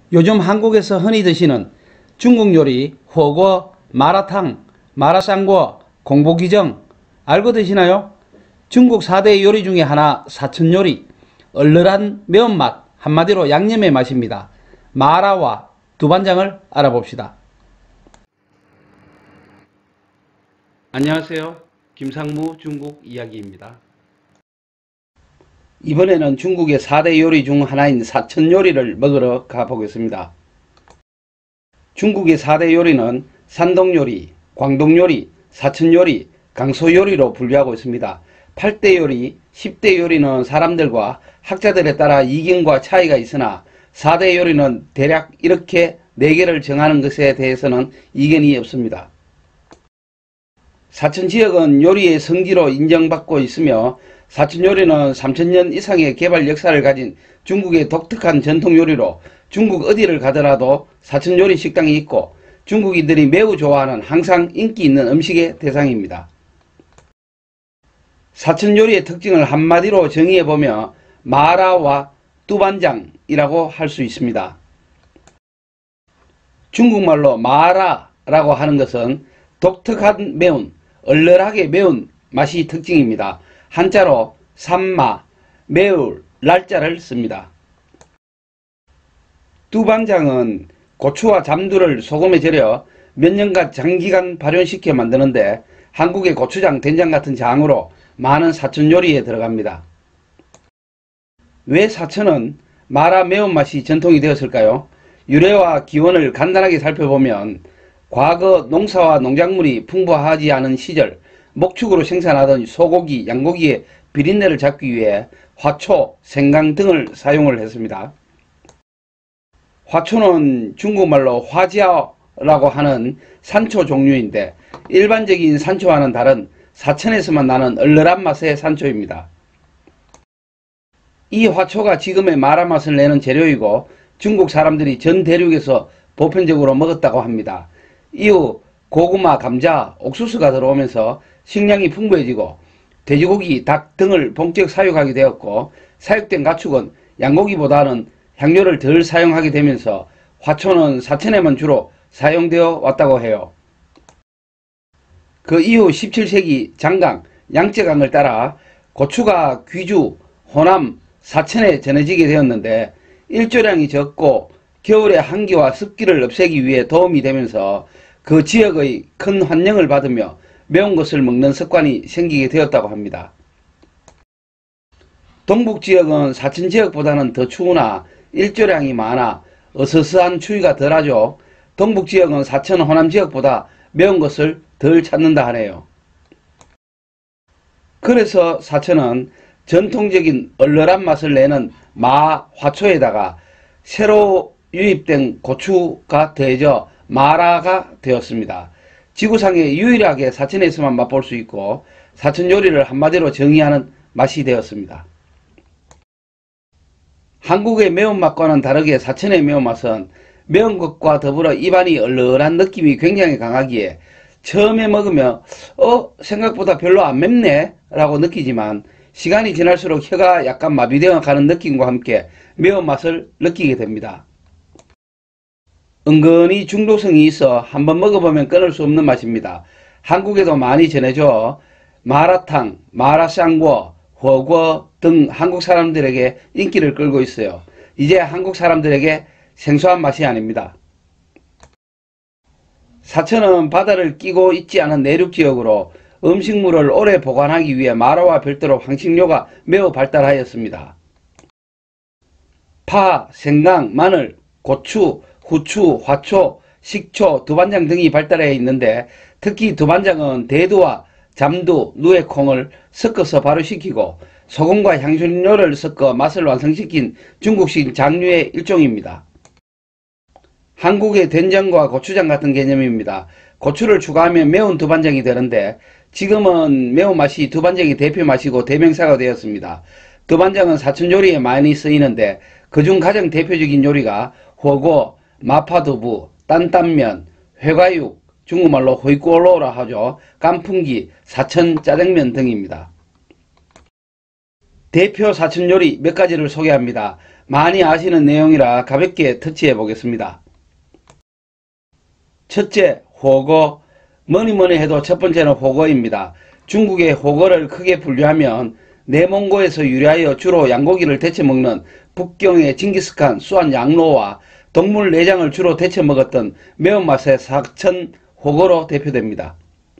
요즘 한국에서 흔히 드시는 중국 요리火锅, 마라탕, 마라샹궈, 공보기정 알고 드시나요? 중국 4대 요리 중에 하나 사천요리, 얼얼한 매운맛, 한마디로 양념의 맛입니다. 마라와 두반장을 알아봅시다. 안녕하세요. 김상무 중국 이야기입니다. 이번에는 중국의 4대 요리 중 하나인 사천요리를 먹으러 가보겠습니다. 중국의 4대 요리는 산동요리, 광동요리, 사천요리, 강소요리로 분류하고 있습니다. 8대 요리, 10대 요리는 사람들과 학자들에 따라 이견과 차이가 있으나 4대 요리는 대략 이렇게 4개를 정하는 것에 대해서는 이견이 없습니다. 사천지역은 요리의 성지로 인정받고 있으며 사천요리는 3000년 이상의 개발 역사를 가진 중국의 독특한 전통요리로 중국 어디를 가더라도 사천요리 식당이 있고 중국인들이 매우 좋아하는 항상 인기 있는 음식의 대상입니다. 사천요리의 특징을 한마디로 정의해보면 마라와 두반장이라고 할 수 있습니다. 중국말로 마라라고 하는 것은 독특한 매운, 얼얼하게 매운 맛이 특징입니다. 한자로 산마, 매울, 날자를 씁니다. 두반장은 고추와 잠두를 소금에 절여 몇 년간 장기간 발효시켜 만드는데 한국의 고추장, 된장 같은 장으로 많은 사천 요리에 들어갑니다. 왜 사천은 마라 매운맛이 전통이 되었을까요? 유래와 기원을 간단하게 살펴보면 과거 농사와 농작물이 풍부하지 않은 시절 목축으로 생산하던 소고기, 양고기의 비린내를 잡기 위해 화초, 생강 등을 사용을 했습니다. 화초는 중국말로 화지아라고 하는 산초 종류인데 일반적인 산초와는 다른 사천에서만 나는 얼얼한 맛의 산초입니다. 이 화초가 지금의 마라 맛을 내는 재료이고 중국 사람들이 전 대륙에서 보편적으로 먹었다고 합니다. 이후 고구마, 감자, 옥수수가 들어오면서 식량이 풍부해지고 돼지고기, 닭 등을 본격 사육하게 되었고 사육된 가축은 양고기보다는 향료를 덜 사용하게 되면서 화초는 사천에만 주로 사용되어 왔다고 해요. 그 이후 17세기 장강, 양쯔강을 따라 고추가 귀주, 호남, 사천에 전해지게 되었는데 일조량이 적고 겨울의 한기와 습기를 없애기 위해 도움이 되면서 그 지역의 큰 환영을 받으며 매운 것을 먹는 습관이 생기게 되었다고 합니다. 동북지역은 사천지역보다는 더 추우나 일조량이 많아 어서서한 추위가 덜하죠. 동북지역은 사천, 호남지역보다 매운 것을 덜 찾는다 하네요. 그래서 사천은 전통적인 얼얼한 맛을 내는 마, 화초에다가 새로 유입된 고추가 더해져 마라가 되었습니다. 지구상에 유일하게 사천에서만 맛볼 수 있고 사천 요리를 한마디로 정의하는 맛이 되었습니다. 한국의 매운맛과는 다르게 사천의 매운맛은 매운 것과 더불어 입안이 얼얼한 느낌이 굉장히 강하기에 처음에 먹으면 생각보다 별로 안 맵네 라고 느끼지만 시간이 지날수록 혀가 약간 마비되어 가는 느낌과 함께 매운맛을 느끼게 됩니다. 은근히 중독성이 있어 한번 먹어보면 끊을 수 없는 맛입니다. 한국에도 많이 전해져 마라탕, 마라샹궈,火锅등 한국 사람들에게 인기를 끌고 있어요. 이제 한국 사람들에게 생소한 맛이 아닙니다. 사천은 바다를 끼고 있지 않은 내륙지역으로 음식물을 오래 보관하기 위해 마라와 별도로 향신료가 매우 발달하였습니다. 파, 생강, 마늘, 고추, 후추, 화초, 식초, 두반장 등이 발달해 있는데 특히 두반장은 대두와 잠두, 누에콩을 섞어서 발효시키고 소금과 향신료를 섞어 맛을 완성시킨 중국식 장류의 일종입니다. 한국의 된장과 고추장 같은 개념입니다. 고추를 추가하면 매운 두반장이 되는데 지금은 매운맛이 두반장이 대표 맛이고 대명사가 되었습니다. 두반장은 사천 요리에 많이 쓰이는데 그중 가장 대표적인 요리가火锅, 마파두부,担担면, 회과육, 중국말로 호이꼬로라 하죠. 깐풍기, 사천 짜장면 등입니다. 대표 사천 요리 몇 가지를 소개합니다. 많이 아시는 내용이라 가볍게 터치해 보겠습니다. 첫째, 호거. 뭐니뭐니 해도 첫 번째는 호거입니다. 중국의 호거를 크게 분류하면 내몽고에서 유래하여 주로 양고기를 데쳐 먹는 북경의 징기스칸, 수안 양로와 동물 내장을 주로 데쳐 먹었던 매운맛의 사천 호거로 대표됩니다.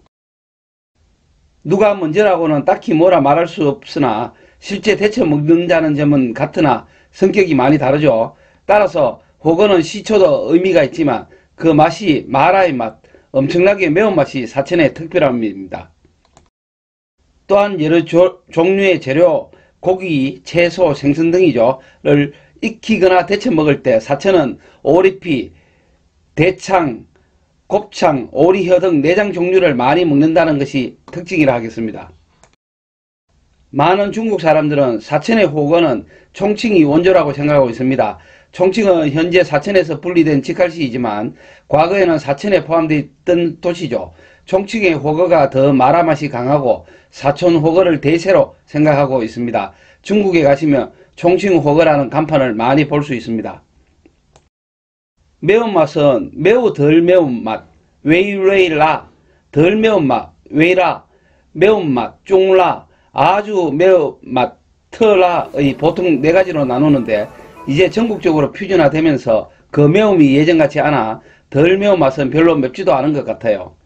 누가 먼저라고는 딱히 뭐라 말할 수 없으나 실제 데쳐 먹는다는 점은 같으나 성격이 많이 다르죠. 따라서 호거는 시초도 의미가 있지만 그 맛이 마라의 맛, 엄청나게 매운맛이 사천의 특별함입니다. 또한 여러 종류의 재료, 고기, 채소, 생선 등이죠,를 익히거나 데쳐 먹을 때 사천은 오리피, 대창, 곱창, 오리혀 등 내장 종류를 많이 먹는다는 것이 특징이라 하겠습니다. 많은 중국 사람들은 사천의 호거는 총칭이 원조라고 생각하고 있습니다. 총칭은 현재 사천에서 분리된 직할시이지만 과거에는 사천에 포함되어 있던 도시죠. 총칭의 호거가 더 마라 맛이 강하고 사천 호거를 대세로 생각하고 있습니다. 중국에 가시면 총칭 호거라는 간판을 많이 볼 수 있습니다. 매운맛은 매우 덜 매운맛, 웨이레이라, 덜 매운맛, 웨이라, 매운맛, 쫑라, 아주 매운맛, 터라의 보통 4가지로 나누는데 이제 전국적으로 표준화되면서 그 매움이 예전같지 않아 덜 매운맛은 별로 맵지도 않은 것 같아요.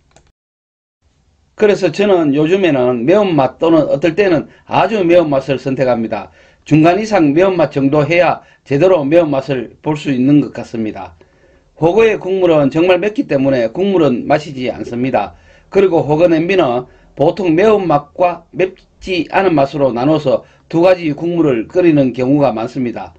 그래서 저는 요즘에는 매운맛 또는 어떨 때는 아주 매운맛을 선택합니다. 중간 이상 매운맛 정도 해야 제대로 매운맛을 볼 수 있는 것 같습니다. 호거의 국물은 정말 맵기 때문에 국물은 마시지 않습니다. 그리고 호거 냄비는 보통 매운맛과 맵지 않은 맛으로 나눠서 2가지 국물을 끓이는 경우가 많습니다.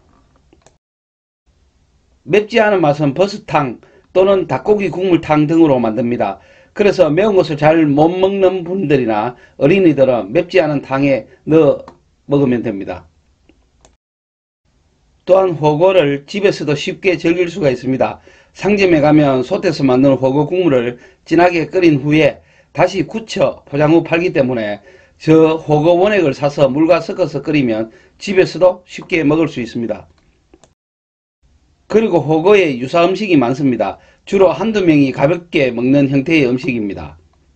맵지 않은 맛은 버섯탕 또는 닭고기 국물탕 등으로 만듭니다. 그래서 매운 것을 잘 못 먹는 분들이나 어린이들은 맵지 않은 탕에 넣어 먹으면 됩니다. 또한 호거를 집에서도 쉽게 즐길 수가 있습니다. 상점에 가면 솥에서 만든 호거 국물을 진하게 끓인 후에 다시 굳혀 포장 후 팔기 때문에 저 호거 원액을 사서 물과 섞어서 끓이면 집에서도 쉽게 먹을 수 있습니다. 그리고 호거에 유사 음식이 많습니다. 주로 한두 명이 가볍게 먹는 형태의 음식입니다.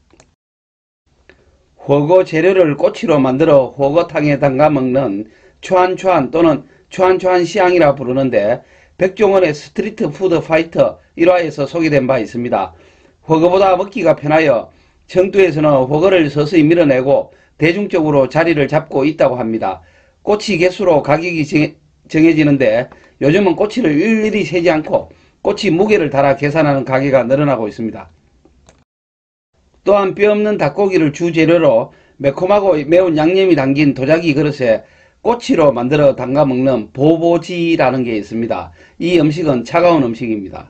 호거 재료를 꼬치로 만들어 호거탕에 담가 먹는 추안추안 또는 추안추안시앙이라 부르는데 백종원의 스트리트 푸드 파이터 1화에서 소개된 바 있습니다. 호거보다 먹기가 편하여 청두에서는 호거를 서서히 밀어내고 대중적으로 자리를 잡고 있다고 합니다. 꼬치 개수로 가격이 정해지는데 요즘은 꼬치를 일일이 세지 않고 꼬치 무게를 달아 계산하는 가게가 늘어나고 있습니다. 또한 뼈 없는 닭고기를 주재료로 매콤하고 매운 양념이 담긴 도자기 그릇에 꼬치로 만들어 담가 먹는 보보지라는 게 있습니다. 이 음식은 차가운 음식입니다.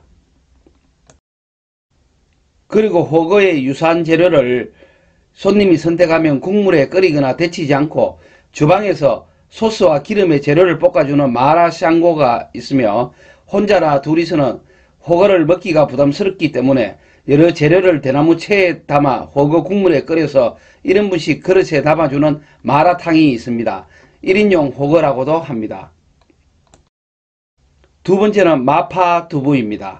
그리고 호거의 유사한 재료를 손님이 선택하면 국물에 끓이거나 데치지 않고 주방에서 소스와 기름에 재료를 볶아주는 마라샹고가 있으며 혼자나 둘이서는 호거를 먹기가 부담스럽기 때문에 여러 재료를 대나무채에 담아 호거 국물에 끓여서 1인분씩 그릇에 담아주는 마라탕이 있습니다. 1인용 호거라고도 합니다. 두 번째는 마파두부입니다.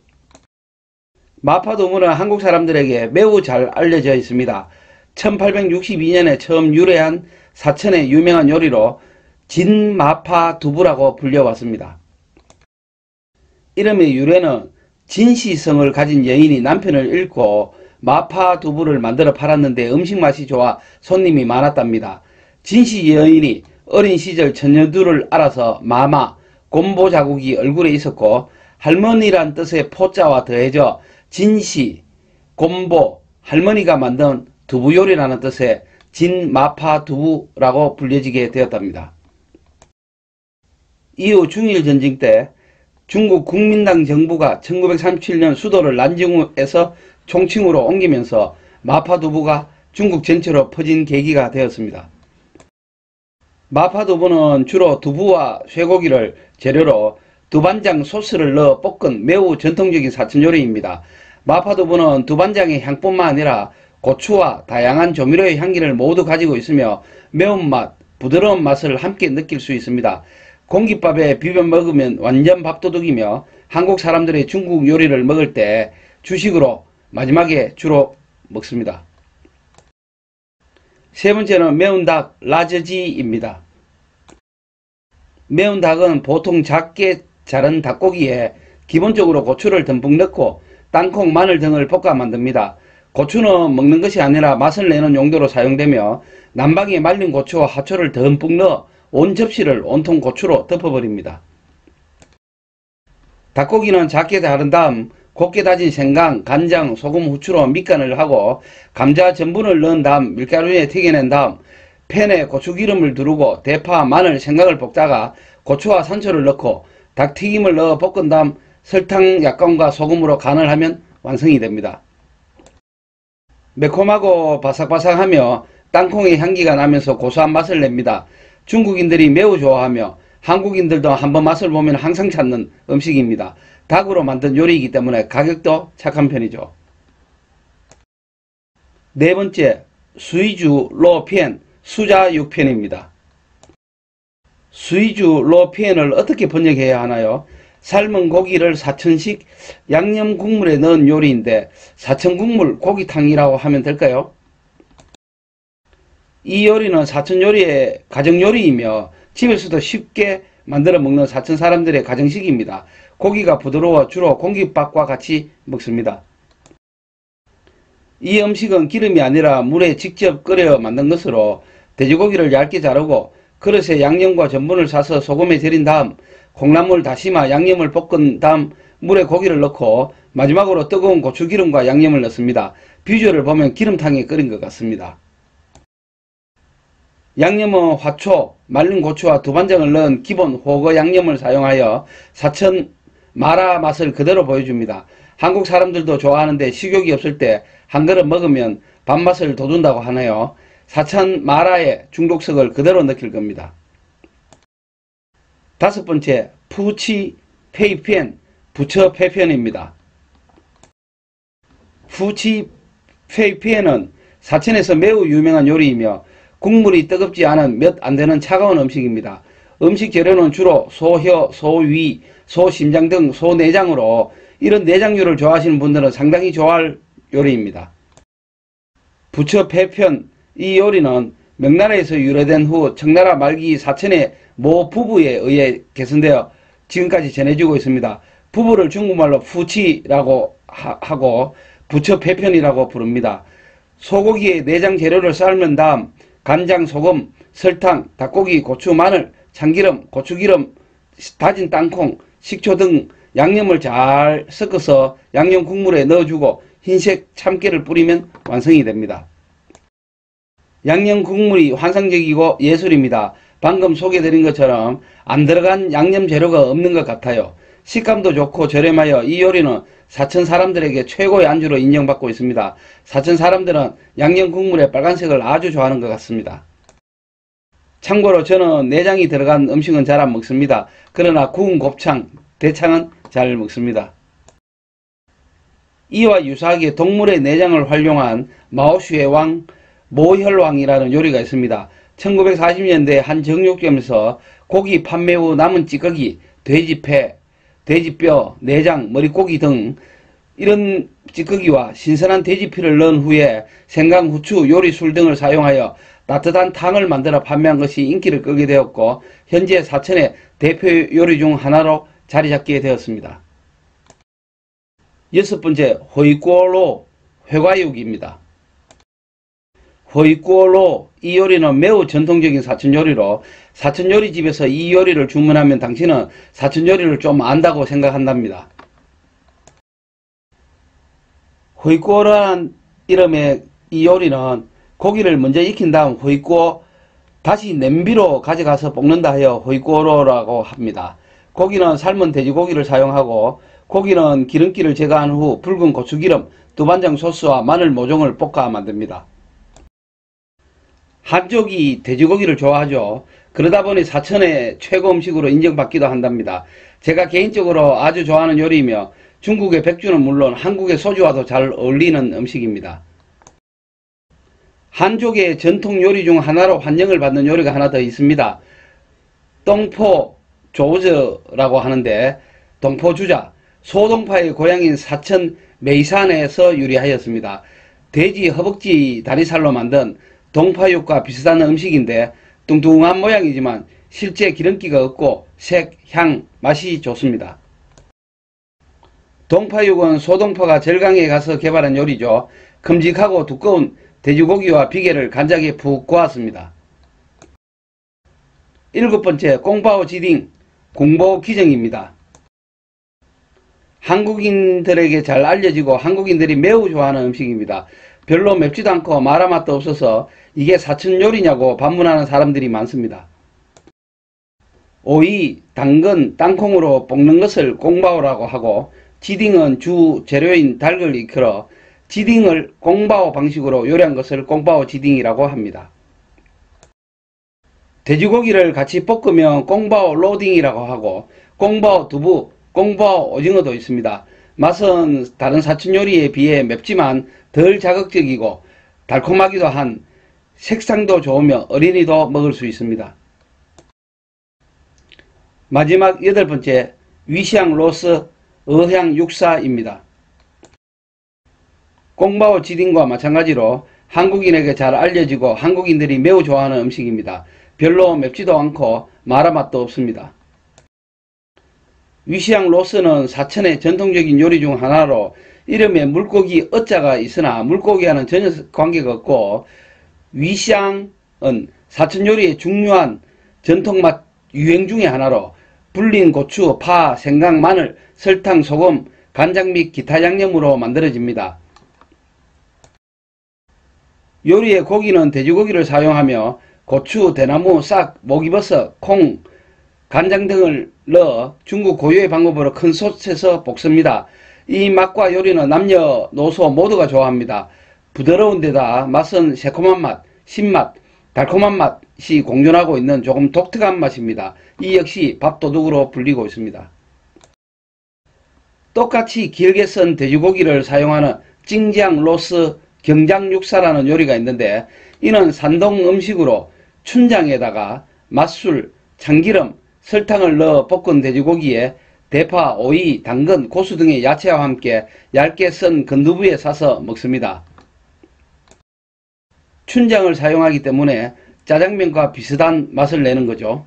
마파두부는 한국 사람들에게 매우 잘 알려져 있습니다. 1862년에 처음 유래한 사천의 유명한 요리로 진마파두부라고 불려왔습니다. 이름의 유래는 진시성을 가진 여인이 남편을 잃고 마파두부를 만들어 팔았는데 음식 맛이 좋아 손님이 많았답니다. 진시 여인이 어린 시절 처녀들을 알아서 마마, 곰보 자국이 얼굴에 있었고 할머니란 뜻의 포자와 더해져 진시, 곰보, 할머니가 만든 두부요리라는 뜻의 진마파두부라고 불려지게 되었답니다. 이후 중일전쟁 때 중국 국민당 정부가 1937년 수도를 난징에서 총칭으로 옮기면서 마파두부가 중국 전체로 퍼진 계기가 되었습니다. 마파두부는 주로 두부와 쇠고기를 재료로 두반장 소스를 넣어 볶은 매우 전통적인 사천 요리입니다. 마파두부는 두반장의 향뿐만 아니라 고추와 다양한 조미료의 향기를 모두 가지고 있으며 매운맛, 부드러운 맛을 함께 느낄 수 있습니다. 공깃밥에 비벼 먹으면 완전 밥도둑이며 한국 사람들의 중국 요리를 먹을 때 주식으로 마지막에 주로 먹습니다. 세 번째는 매운 닭 라저지입니다. 매운 닭은 보통 작게 자른 닭고기에 기본적으로 고추를 듬뿍 넣고 땅콩, 마늘 등을 볶아 만듭니다. 고추는 먹는 것이 아니라 맛을 내는 용도로 사용되며 난방에 말린 고추와 화초를 듬뿍 넣어 온 접시를 온통 고추로 덮어버립니다. 닭고기는 작게 자른 다음 곱게 다진 생강, 간장, 소금, 후추로 밑간을 하고 감자 전분을 넣은 다음 밀가루에 튀겨낸 다음 팬에 고추기름을 두르고 대파, 마늘, 생강을 볶다가 고추와 산초를 넣고 닭튀김을 넣어 볶은 다음 설탕 약간과 소금으로 간을 하면 완성이 됩니다. 매콤하고 바삭바삭하며 땅콩의 향기가 나면서 고소한 맛을 냅니다. 중국인들이 매우 좋아하며 한국인들도 한번 맛을 보면 항상 찾는 음식입니다. 닭으로 만든 요리이기 때문에 가격도 착한 편이죠. 네 번째, 수이주 로피엔 수자 육편입니다. 수이주 로피엔을 어떻게 번역해야 하나요? 삶은 고기를 사천식 양념 국물에 넣은 요리인데 사천국물 고기탕이라고 하면 될까요? 이 요리는 사천 요리의 가정 요리이며 집에서도 쉽게 만들어 먹는 사천 사람들의 가정식입니다. 고기가 부드러워 주로 공깃밥과 같이 먹습니다. 이 음식은 기름이 아니라 물에 직접 끓여 만든 것으로 돼지고기를 얇게 자르고 그릇에 양념과 전분을 사서 소금에 절인 다음 콩나물, 다시마, 양념을 볶은 다음 물에 고기를 넣고 마지막으로 뜨거운 고추기름과 양념을 넣습니다. 비주얼을 보면 기름탕에 끓인 것 같습니다. 양념은 화초, 말린 고추와 두반장을 넣은 기본 호거 양념을 사용하여 사천 마라 맛을 그대로 보여줍니다. 한국 사람들도 좋아하는데 식욕이 없을 때 한 그릇 먹으면 밥맛을 돋운다고 하네요. 사천 마라의 중독성을 그대로 느낄 겁니다. 다섯 번째, 푸치 페이펜 부처 페편입니다. 푸치 페이펜은 사천에서 매우 유명한 요리이며 국물이 뜨겁지 않은 몇 안되는 차가운 음식입니다. 음식 재료는 주로 소혀, 소위, 소심장 등 소내장으로 이런 내장류를 좋아하시는 분들은 상당히 좋아할 요리입니다. 부처 페편, 이 요리는 명나라에서 유래된 후 청나라 말기 사천의 모 부부에 의해 개선되어 지금까지 전해지고 있습니다. 부부를 중국말로 푸치라고 하고 부처 페편이라고 부릅니다. 소고기의 내장 재료를 삶은 다음 간장, 소금, 설탕, 닭고기, 고추, 마늘, 참기름, 고추기름, 다진 땅콩, 식초 등 양념을 잘 섞어서 양념 국물에 넣어주고 흰색 참깨를 뿌리면 완성이 됩니다. 양념 국물이 환상적이고 예술입니다. 방금 소개드린 것처럼 안 들어간 양념 재료가 없는 것 같아요. 식감도 좋고 저렴하여 이 요리는 사천 사람들에게 최고의 안주로 인정받고 있습니다. 사천 사람들은 양념 국물의 빨간색을 아주 좋아하는 것 같습니다. 참고로 저는 내장이 들어간 음식은 잘 안 먹습니다. 그러나 구운 곱창, 대창은 잘 먹습니다. 이와 유사하게 동물의 내장을 활용한 마오슈의 왕, 모혈왕이라는 요리가 있습니다. 1940년대 한 정육점에서 고기 판매 후 남은 찌꺼기, 돼지폐, 돼지뼈, 내장, 머리고기 등 이런 찌꺼기와 신선한 돼지피를 넣은 후에 생강, 후추, 요리술 등을 사용하여 따뜻한 탕을 만들어 판매한 것이 인기를 끌게 되었고 현재 사천의 대표 요리 중 하나로 자리 잡게 되었습니다. 여섯 번째, 호이꼬로 회과육입니다. 호이꼬로, 이 요리는 매우 전통적인 사천 요리로 사천 요리집에서 이 요리를 주문하면 당신은 사천 요리를 좀 안다고 생각한답니다. 호이꼬라는 이름의 이 요리는 고기를 먼저 익힌 다음 호이꼬 다시 냄비로 가져가서 볶는다 하여 호이꼬로라고 합니다. 고기는 삶은 돼지고기를 사용하고 고기는 기름기를 제거한 후 붉은 고추기름, 두반장 소스와 마늘 모종을 볶아 만듭니다. 한족이 돼지고기를 좋아하죠. 그러다 보니 사천의 최고 음식으로 인정받기도 한답니다. 제가 개인적으로 아주 좋아하는 요리이며 중국의 백주는 물론 한국의 소주와도 잘 어울리는 음식입니다. 한족의 전통 요리 중 하나로 환영을 받는 요리가 하나 더 있습니다. 동포 조즈라고 하는데 동포주자, 소동파의 고향인 사천 매산에서 유래하였습니다. 돼지 허벅지 다리살로 만든 동파육과 비슷한 음식인데 뚱뚱한 모양이지만 실제 기름기가 없고 색, 향, 맛이 좋습니다. 동파육은 소동파가 절강에 가서 개발한 요리죠. 큼직하고 두꺼운 돼지고기와 비계를 간장에 푹 고았습니다. 7번째, 꽁바오 지딩, 공보 기정입니다. 한국인들에게 잘 알려지고 한국인들이 매우 좋아하는 음식입니다. 별로 맵지도 않고 마라맛도 없어서 이게 사천 요리냐고 반문하는 사람들이 많습니다. 오이, 당근, 땅콩으로 볶는 것을 꽁바오라고 하고 지딩은 주 재료인 닭을 이끌어 지딩을 꽁바오 방식으로 요리한 것을 꽁바오 지딩이라고 합니다. 돼지고기를 같이 볶으면 꽁바오 로딩이라고 하고 꽁바오 두부, 꽁바오 오징어도 있습니다. 맛은 다른 사천 요리에 비해 맵지만 덜 자극적이고 달콤하기도 한 색상도 좋으며 어린이도 먹을 수 있습니다. 마지막 8번째, 위시앙 로스 어향 육사입니다. 꽁바오 지딩과 마찬가지로 한국인에게 잘 알려지고 한국인들이 매우 좋아하는 음식입니다. 별로 맵지도 않고 마라맛도 없습니다. 위시앙 로스는 사천의 전통적인 요리 중 하나로 이름에 물고기 어자가 있으나 물고기와는 전혀 관계가 없고 위시앙은 사천 요리의 중요한 전통맛 유행 중의 하나로 불린 고추, 파, 생강, 마늘, 설탕, 소금, 간장 및 기타 양념으로 만들어집니다. 요리의 고기는 돼지고기를 사용하며 고추, 대나무, 싹, 목이버섯, 콩, 간장 등을 넣어 중국 고유의 방법으로 큰 솥에서 볶습니다. 이 맛과 요리는 남녀노소 모두가 좋아합니다. 부드러운 데다 맛은 새콤한 맛, 신맛, 달콤한 맛이 공존하고 있는 조금 독특한 맛입니다. 이 역시 밥도둑으로 불리고 있습니다. 똑같이 길게 썬 돼지고기를 사용하는 찡장 로스 경장육사라는 요리가 있는데 이는 산동 음식으로 춘장에다가 맛술, 참기름, 설탕을 넣어 볶은 돼지고기에 대파, 오이, 당근, 고수 등의 야채와 함께 얇게 썬 건두부에 싸서 먹습니다. 춘장을 사용하기 때문에 짜장면과 비슷한 맛을 내는 거죠.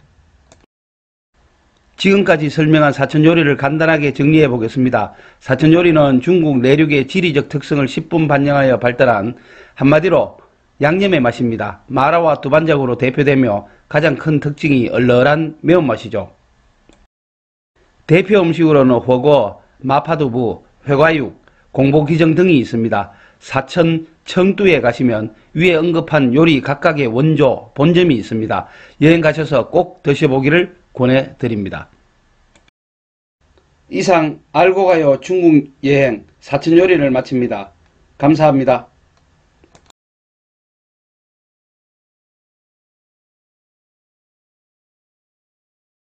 지금까지 설명한 사천 요리를 간단하게 정리해 보겠습니다. 사천 요리는 중국 내륙의 지리적 특성을 10분 반영하여 발달한 한마디로 양념의 맛입니다. 마라와 두반장으로 대표되며 가장 큰 특징이 얼얼한 매운맛이죠. 대표 음식으로는火锅, 마파두부, 회과육, 공보기정 등이 있습니다. 사천 청두에 가시면 위에 언급한 요리 각각의 원조, 본점이 있습니다. 여행 가셔서 꼭 드셔보기를 권해드립니다. 이상 알고 가요 중국 여행 사천 요리를 마칩니다. 감사합니다.